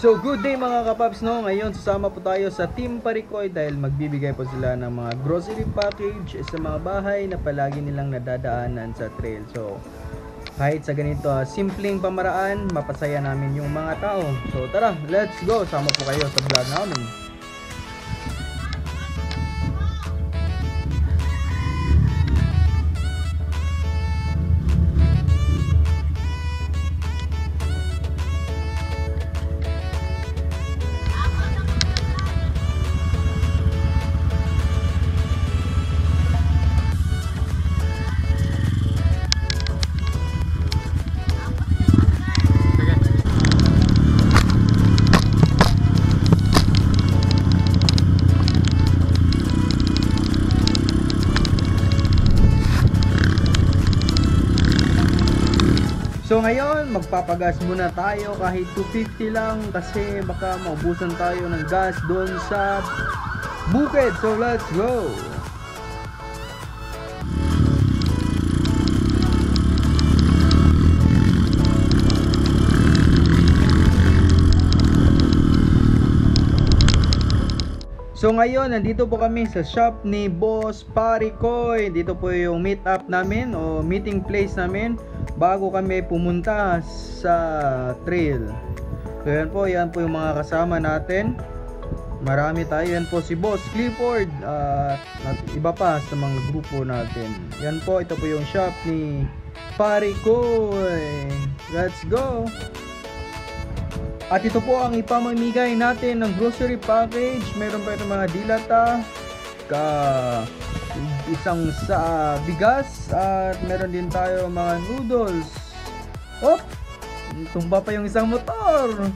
So good day mga kapaps, no? Ngayon sasama po tayo sa Team Parikoy dahil magbibigay po sila ng mga grocery package sa mga bahay na palagi nilang nadadaanan sa trail. So kahit sa ganito simpleng pamaraan, mapasaya namin yung mga tao. So tara, let's go! Sama po kayo sa vlog namin. So ngayon, magpapagas muna tayo kahit 250 lang kasi baka maubusan tayo ng gas doon sa bukid. So let's go! So ngayon, nandito po kami sa shop ni Boss Parikoy. Dito po yung meet up namin o meeting place namin bago kami pumunta sa trail. So yan po yung mga kasama natin. Marami tayo. Yan po si Boss Clifford at iba pa sa mga grupo natin. Yan po, ito po yung shop ni Parikoy. Let's go! At ito po ang ipamamigay natin ng grocery package. Meron pa itong mga dilata, isang sa bigas, at meron din tayo mga noodles. Oh! Tumba pa yung isang motor.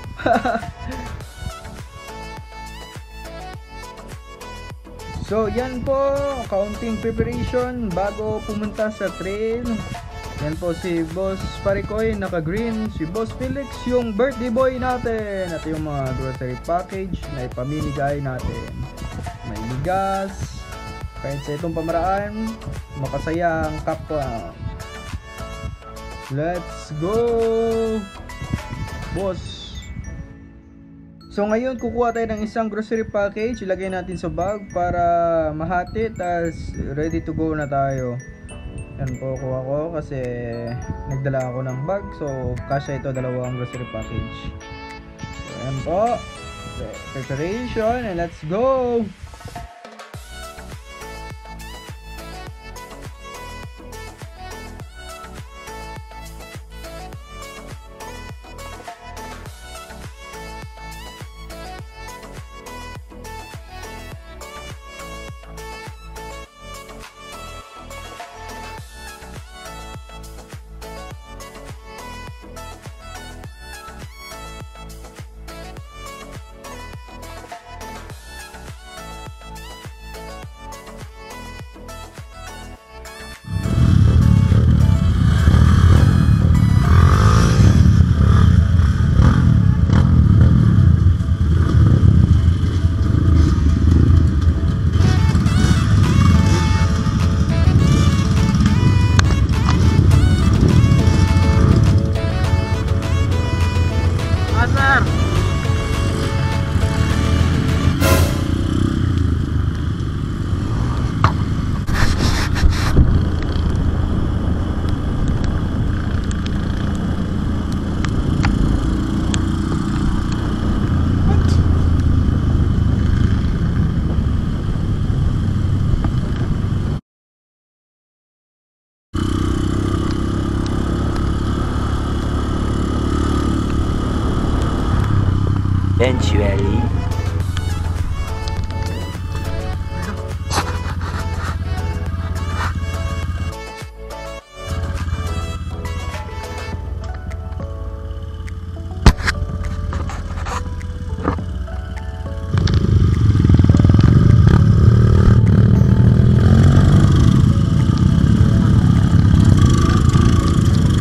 So yan po, kaunting preparation bago pumunta sa trail. Yan po si Boss Parikoy, naka-green. Si Boss Felix, yung birthday boy natin. At yung mga grocery package na ipamimigay natin. May bigas. Kahit sa itong pamaraan, makasaya ang kapwa. Let's go! Boss! So ngayon, kukuha tayo ng isang grocery package. Ilagay natin sa bag para mahati. Tas ready to go na tayo. Yan po, kuha ko kasi nagdala ako ng bag. So, kasya ito, dalawang grocery package. So, yan po. Preparation and let's go! Eventually,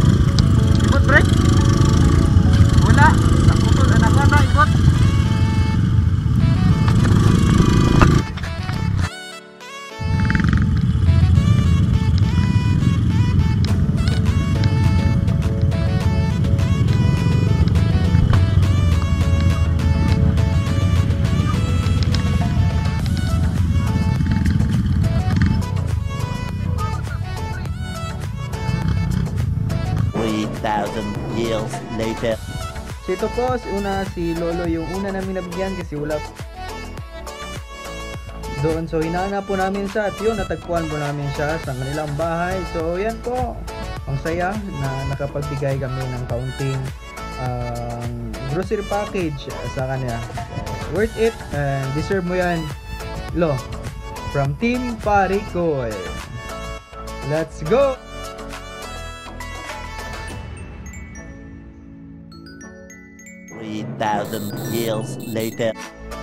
Ibot break? Wala. Sakutol, anak na ibot. 3,000 years later. So ito po, si Lolo yung una namin nabigyan kasi wala doon. So hinahanap po namin siya at yun, natagpuan po namin siya sa kanilang bahay. So yan po, ang saya na nakapagbigay kami ng kaunting grocery package sa kanya. So, worth it and deserve mo yan, Lo, from Team Parikoy. Let's go! Thousand years later.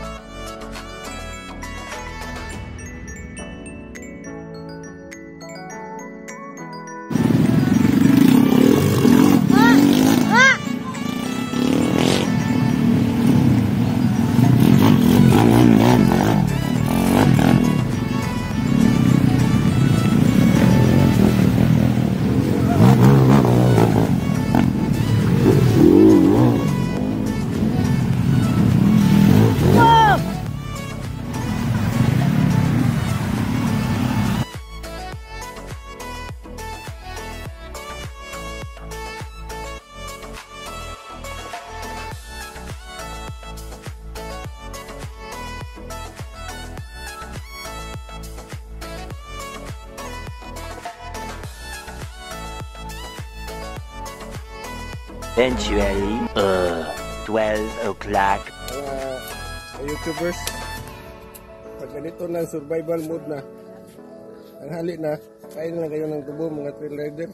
Eventually, 12 o'clock. YouTubers, pag ganito na survival mode na, ang hali na, kain lang kayo ng tubo mga trail rider.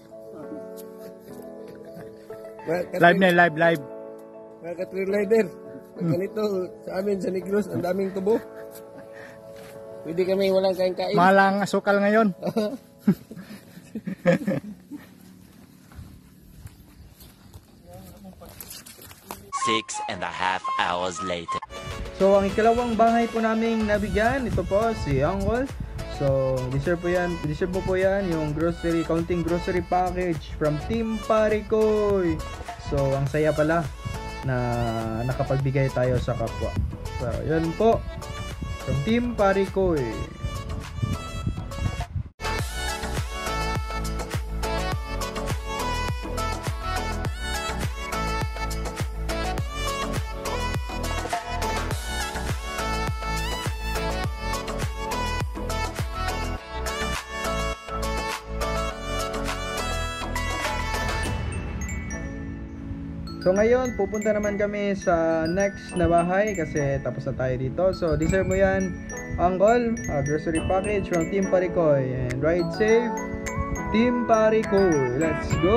Live na, live. Mga ka-trail rider, pag ganito sa amin sa Negros, ang daming tubo. Pwede kami walang kain-kain. Malang asukal ngayon. 6.5 hours later. So ang ikalawang bahay po naming nabigyan, ito po si Uncle. So deserve mo po yan yung counting grocery package from Team Parikoy. So ang saya pala na nakapagbigay tayo sa kapwa. So yan po from Team Parikoy. So ngayon, pupunta naman kami sa next na bahay kasi tapos na tayo dito. So deserve mo yan, Uncle, grocery package from Team Parikoy. And ride safe, Team Parikoy. Let's go!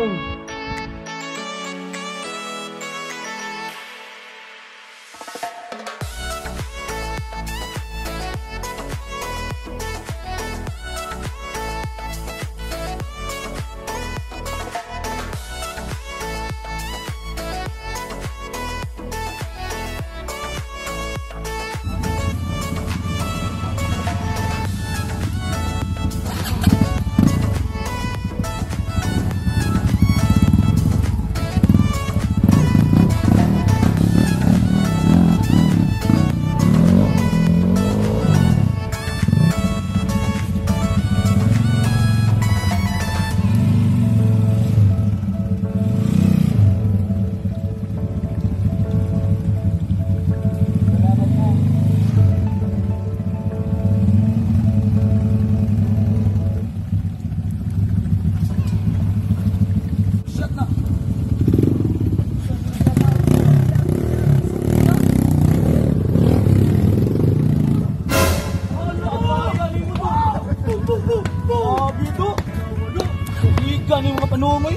panumoy.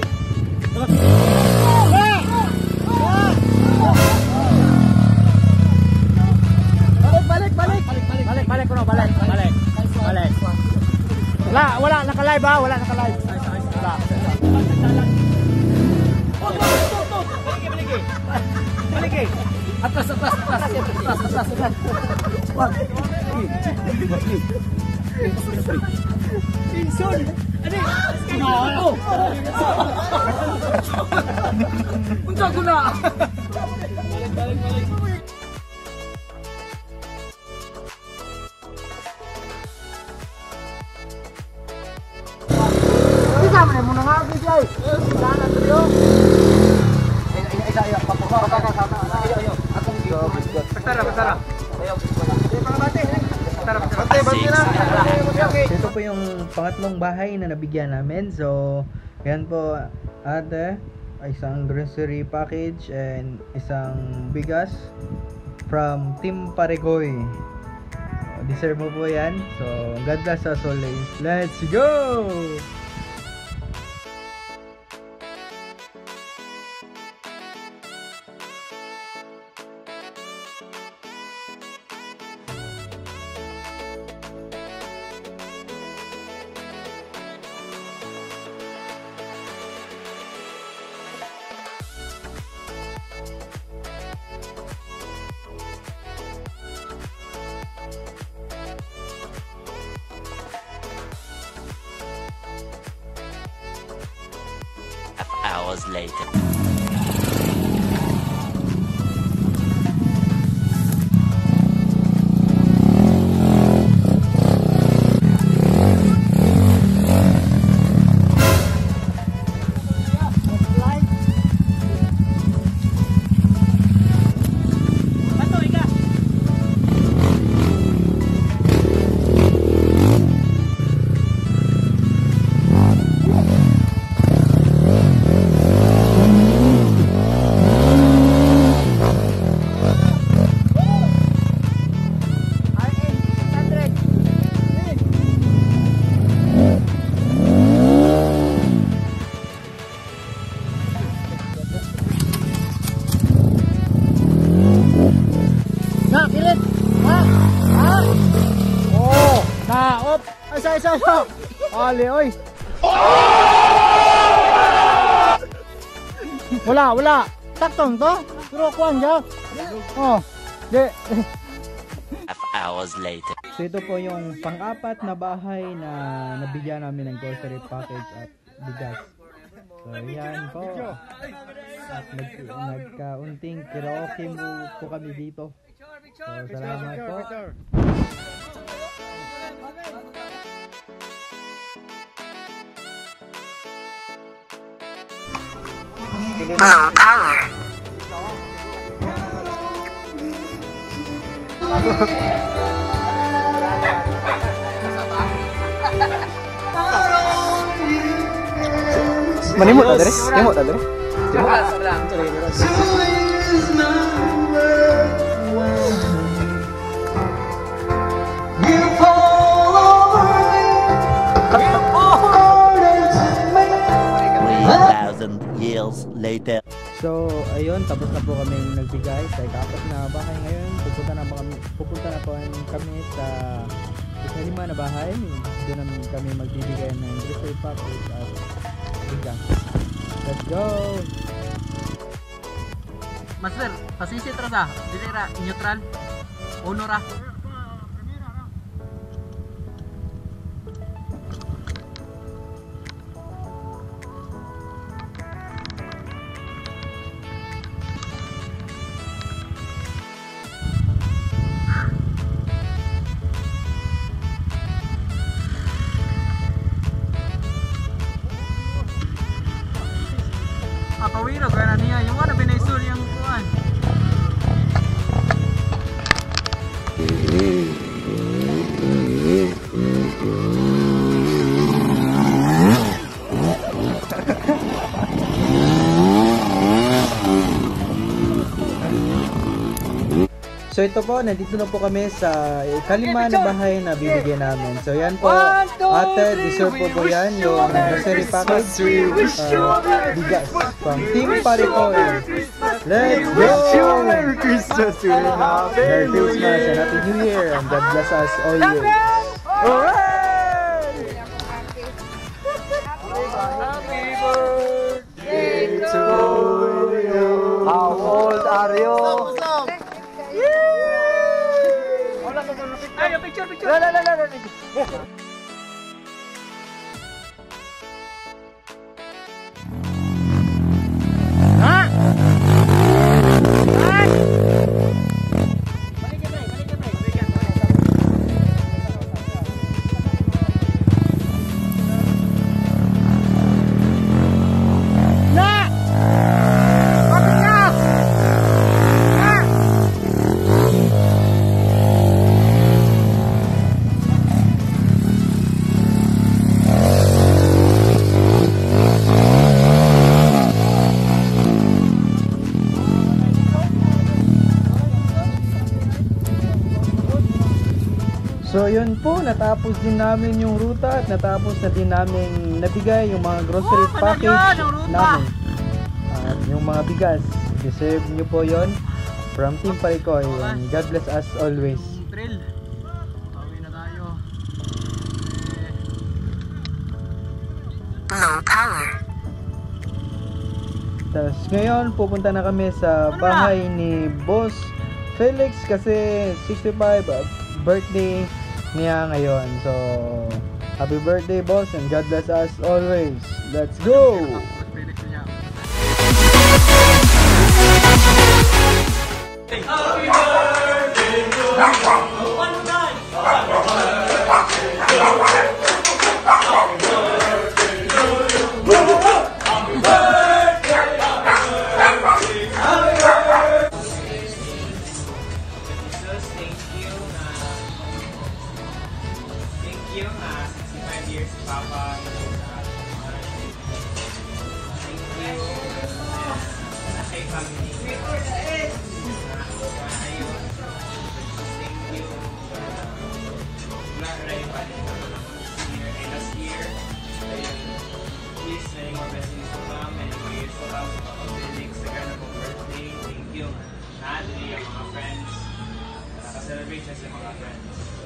Balik. Wala naka-live ha, wala naka-live. Wala. Balik. Atas. Insun. Ani? No. Unsa ko na? Balik. Kita mo na nga, DJ. Ito po yung pangatlong bahay na nabigyan namin. So, yan po ate, isang grocery package and isang bigas from Team Parigoy. So, deserve mo po yan. So, God bless us always. Let's go! Hours later. Na, kilit! Ha? Ha? Oh! Na, op! Isa! Ali, oy! Wala! Taktong to? Pero kuwan siya? Oh! Di! Hours later. So ito po yung pang-apat na bahay na nabigyan namin ng grocery package at bigas. So yan po. At nagkaunting karaoke po kami dito. So salamat po. Manimot na dere? Manimot na dere? Years later. So ayun, tapos na po kami nagbigay sa ikapat na bahay ngayon. Pupunta na po kami sa ikalima na bahay. Doon namin kami magbibigay ng grocery package at bigas. Let's go! Master, pasisi terus ah, dili ra neutral. Uno ra. Apa wira kaya niya yung ano binaisul yung kuan. So ito po, nandito na po kami sa ikalima na bahay na bibigyan namin. So yan po, ate, deserve po yan yung grocery package, bigas from Team Paricoy. Let's go! Merry Christmas and Happy New Year, and God bless us always. Happy birthday to you! How old are you? Ayo picture. Na! So yun po, natapos din namin yung ruta at natapos na din namin nabigay yung mga grocery package namin. At yung mga bigas, deserve nyo po yon from Team Parikoy. And God bless us always. Yung trail. Pauwi na tayo. Tapos ngayon, pupunta na kami sa bahay ni Boss Felix kasi 65 birthday niya ngayon. So, happy birthday, boss, and God bless us always. Let's go! Thank you, 65 years, Papa. Thank you, kay family. Ayun. Thank you. Not ready pa rin naman ako this year. And last year, ayun. Please, many more blessings to come. Many more years to come. Pag-Felix, nagana pong birthday. Thank you. Nadali ang mga friends. Nakaka-celebration sa mga friends.